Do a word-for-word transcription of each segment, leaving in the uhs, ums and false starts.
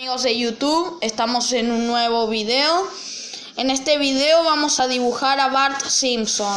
Amigos de YouTube, estamos en un nuevo video. En este video vamos a dibujar a Bart Simpson.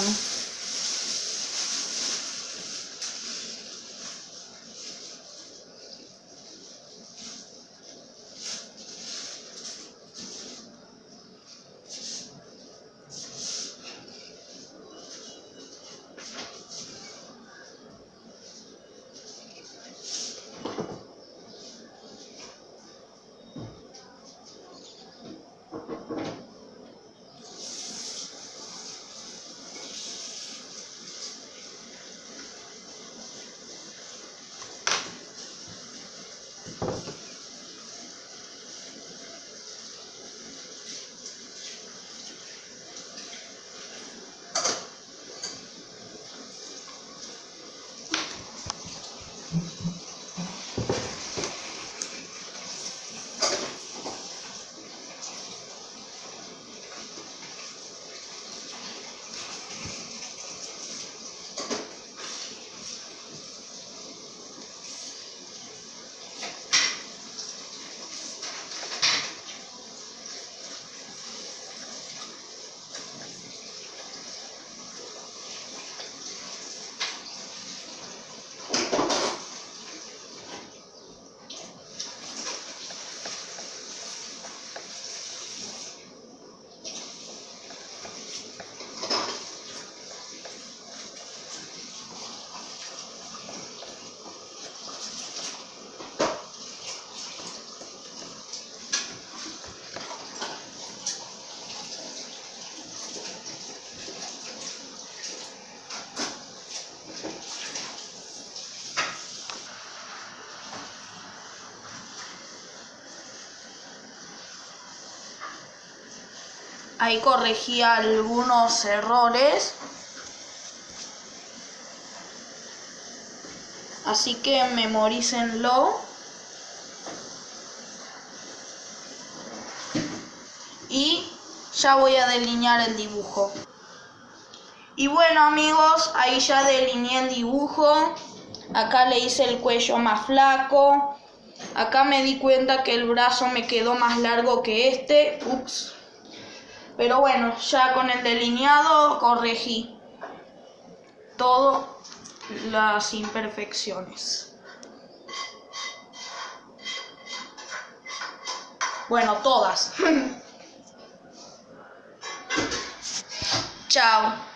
Ahí corregí algunos errores, así que memorícenlo. Y ya voy a delinear el dibujo. Y bueno amigos, ahí ya delineé el dibujo. Acá le hice el cuello más flaco. Acá me di cuenta que el brazo me quedó más largo que este. Ups. Pero bueno, ya con el delineado corregí todas las imperfecciones. Bueno, todas. Chao.